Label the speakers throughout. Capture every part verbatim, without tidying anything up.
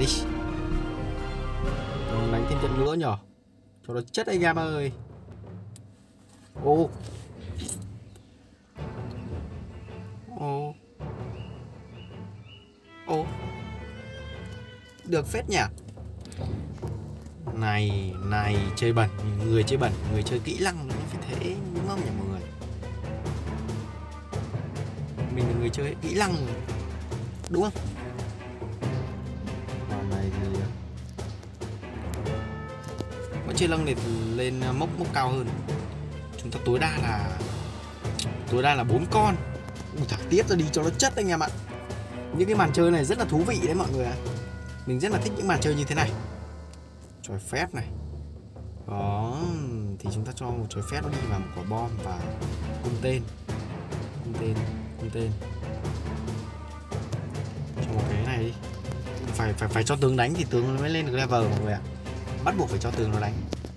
Speaker 1: Đi. Còn đánh thêm trận nữa nhở, cho nó chất anh em ơi. Ô ô ô được phết nhỉ. Này này, chơi bẩn, người chơi bẩn, người chơi kỹ năng nó phải thế đúng không nhỉ mọi người? Mình là người chơi kỹ năng đúng không? Còn này thì vẫn chơi lăng để lên mốc mốc cao hơn. Chúng ta tối đa là tối đa là bốn con. Ui, thả tiếp ra đi cho nó chất anh em ạ. Những cái màn chơi này rất là thú vị đấy mọi người ạ. Mình rất là thích những màn chơi như thế này. Trò phép này. Đó, thì chúng ta cho một trò phép nó đi vào một quả bom và cung tên. Cung tên, cung tên. Cho một cái này đi. Phải phải phải cho tướng đánh thì tướng nó mới lên được level mọi người ạ. Bắt buộc phải cho tướng nó đánh.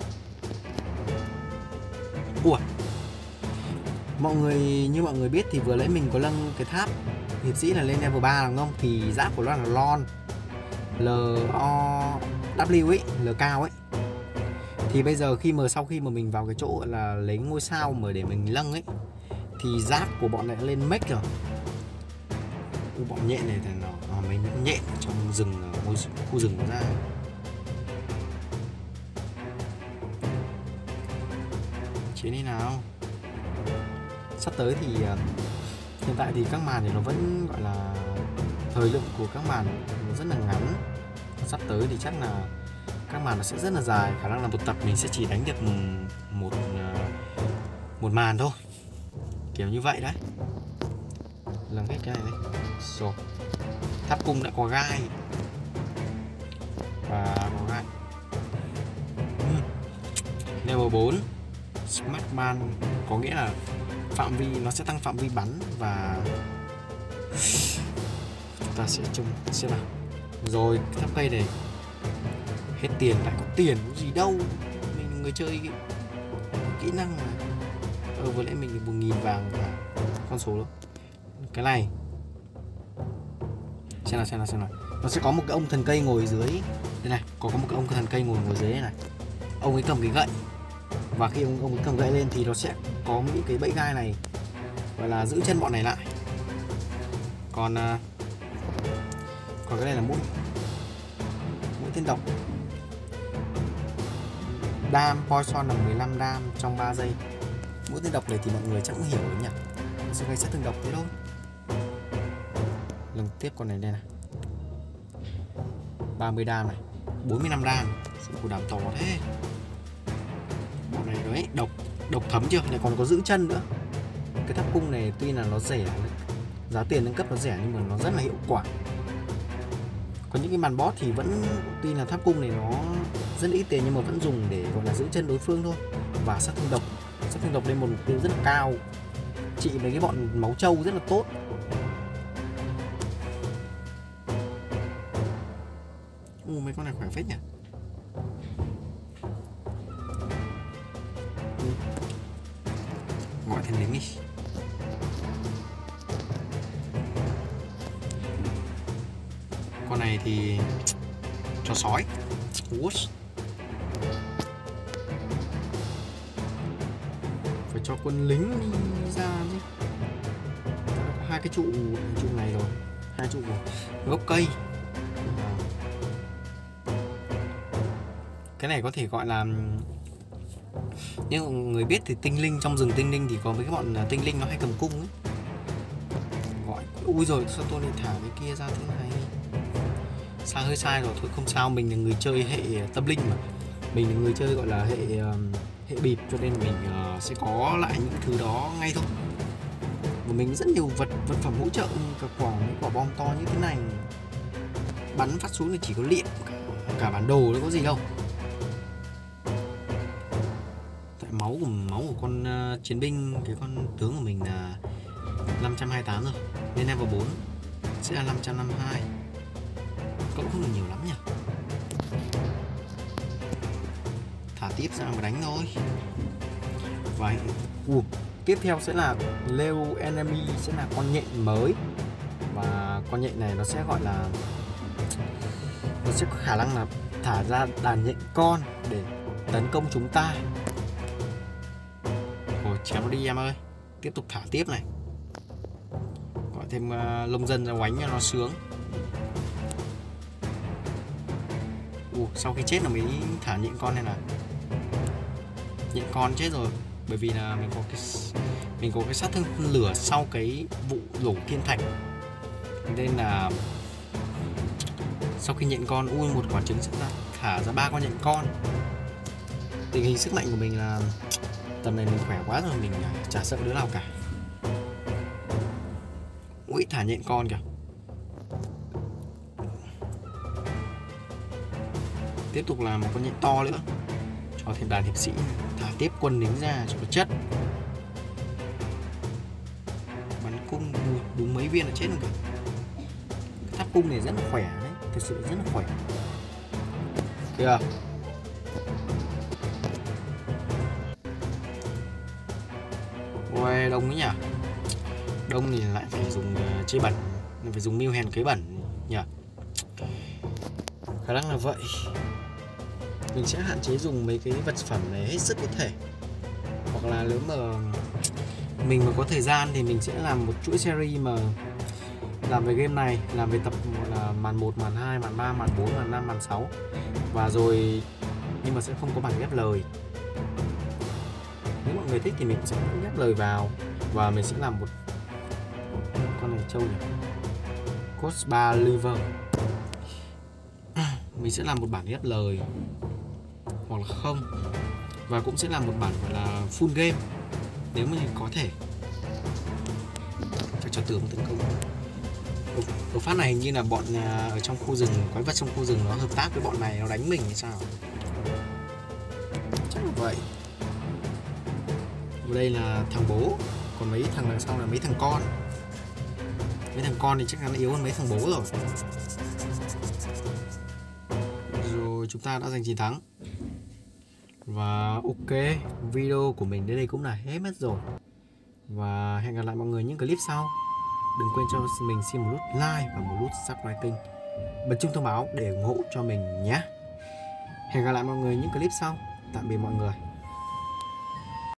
Speaker 1: Ủa. Mọi người như mọi người biết thì vừa nãy mình có nâng cái tháp hiệp sĩ là lên level ba đúng không? Thì giáp của nó là lon L O W ấy, L cao ấy. Thì bây giờ khi mà sau khi mà mình vào cái chỗ là lấy ngôi sao mà để mình nâng ấy thì giáp của bọn này lên make rồi. Ui, bọn nhện này thì nó à, mấy con nhện trong rừng, khu rừng nó ra. Chiến đi nào. Sắp tới thì hiện tại thì các màn thì nó vẫn gọi là thời lượng của các màn nó rất là ngắn. Sắp tới thì chắc là các màn nó sẽ rất là dài, khả năng là một tập mình sẽ chỉ đánh được một một màn thôi, kiểu như vậy đấy. Lần hết cái này đấy. Rồi. Tháp cung đã có gai và có gai. uhm. Level bốn Smart Man có nghĩa là phạm vi nó sẽ tăng phạm vi bắn và chúng ta sẽ trông xem nào. Rồi tháp cây này hết tiền lại có tiền gì đâu, mình người chơi kỹ năng mà. Ờ vừa nãy mình một nghìn vàng và con số đó. Cái này xem nào xem nào xem nào nó sẽ có một cái ông thần cây ngồi dưới đây này, có có một cái ông thần cây ngồi ngồi dưới này, này. Ông ấy cầm cái gậy và khi ông ông ấy cầm gậy lên thì nó sẽ có những cái bẫy gai này gọi là giữ chân bọn này lại. Còn uh, còn cái này là mũi mũi tên độc. Đam poison là mười lăm đam trong ba giây. Mũi tên độc này thì mọi người chắc cũng hiểu đấy nhỉ, nó sẽ gây sát thương độc thế thôi. Lần tiếp con này đây này, ba mươi đam này, bốn mươi lăm đam. Sự của đàm to thế. Bọn này đấy, độc độc thấm chưa, lại còn có giữ chân nữa. Cái tháp cung này tuy là nó rẻ, giá tiền nâng cấp nó rẻ nhưng mà nó rất là hiệu quả. Có những cái màn boss thì vẫn tuy là tháp cung này nó rất là ít tiền nhưng mà vẫn dùng để gọi là giữ chân đối phương thôi. Và sát thương độc, sát thương độc lên một mục tiêu rất là cao, trị mấy cái bọn máu trâu rất là tốt. U mấy con này khỏe phết nhỉ. Gọi thêm lính đi. Con này thì cho sói. Whoosh. Phải cho quân lính đi ra chứ. Có hai cái trụ trụ này rồi, hai trụ rồi. Gốc cây. Cái này có thể gọi là, nhưng người biết thì tinh linh, trong rừng tinh linh thì có mấy cái bọn tinh linh nó hay cầm cung ấy. Gọi ui rồi sao tôi lại thả cái kia ra thế này, xa hơi sai rồi. Thôi không sao, mình là người chơi hệ tâm linh mà, mình là người chơi gọi là hệ hệ bịp, cho nên mình uh, sẽ có lại những thứ đó ngay thôi. Và mình rất nhiều vật vật phẩm hỗ trợ, cả quả mấy quả bom to như thế này bắn phát xuống thì chỉ có liệm, cả, cả bản đồ nó có gì đâu. Tại máu của máu của con uh, chiến binh, cái con tướng của mình là năm trăm hai mươi tám rồi, nên level bốn sẽ là năm trăm năm mươi hai, cũng không được nhiều lắm nhỉ. Thả tiếp ra mà đánh thôi. Và uh, tiếp theo sẽ là Leo Enemy, sẽ là con nhện mới. Và con nhện này nó sẽ gọi là nó sẽ có khả năng là thả ra đàn nhện con để tấn công chúng ta. Rồi chém nó đi em ơi. Tiếp tục thả tiếp này. Gọi thêm uh, lông dân ra oánh cho nó sướng. Ủa, sau khi chết là mới thả nhện con này là nhện con chết rồi, bởi vì là mình có cái mình có cái sát thương lửa sau cái vụ nổ thiên thạch, nên là sau khi nhện con ui một quả trứng sẽ ra thả ra ba con nhện con. Tình hình sức mạnh của mình là tầm này mình khỏe quá rồi, mình chả sợ đứa nào cả. Ui thả nhện con kìa. Tiếp tục là một con nhện to nữa, cho thêm đàn hiệp sĩ, thả tiếp quân lính ra cho nó chất. Bắn cung đúng mấy viên là chết rồi kìa. Cái tháp cung này rất là khỏe đấy, thực sự rất là khỏe. Kìa. Ôi đông ấy nhỉ. Đông thì lại phải dùng uh, chế bẩn, phải dùng mưu hèn kế bẩn nhỉ. Khả năng là vậy. Mình sẽ hạn chế dùng mấy cái vật phẩm này hết sức có thể. Hoặc là nếu mà mình mà có thời gian thì mình sẽ làm một chuỗi series mà làm về game này, làm về tập là màn một, màn hai, màn ba, màn bốn, màn năm, màn sáu. Và rồi nhưng mà sẽ không có bản ghép lời. Nếu mọi người thích thì mình sẽ ghép lời vào và mình sẽ làm một con này trâu nhỉ. Cost ba liver. Mình sẽ làm một bản ghép lời hoặc là không, và cũng sẽ làm một bản gọi là full game nếu mà có thể. Cho cho tướng tấn công. Ở, ở phát này hình như là bọn ở trong khu rừng, quái vật trong khu rừng nó hợp tác với bọn này, nó đánh mình hay sao? Chắc là vậy. Ở đây là thằng bố, còn mấy thằng đằng sau là mấy thằng con. Mấy thằng con thì chắc chắn yếu hơn mấy thằng bố rồi. Rồi chúng ta đã giành chiến thắng. Và ok, video của mình đến đây cũng là hết mất rồi. Và hẹn gặp lại mọi người những clip sau. Đừng quên cho mình xin một nút like và một nút subscribe kênh, bật chuông thông báo để ủng hộ cho mình nhé. Hẹn gặp lại mọi người những clip sau. Tạm biệt mọi người.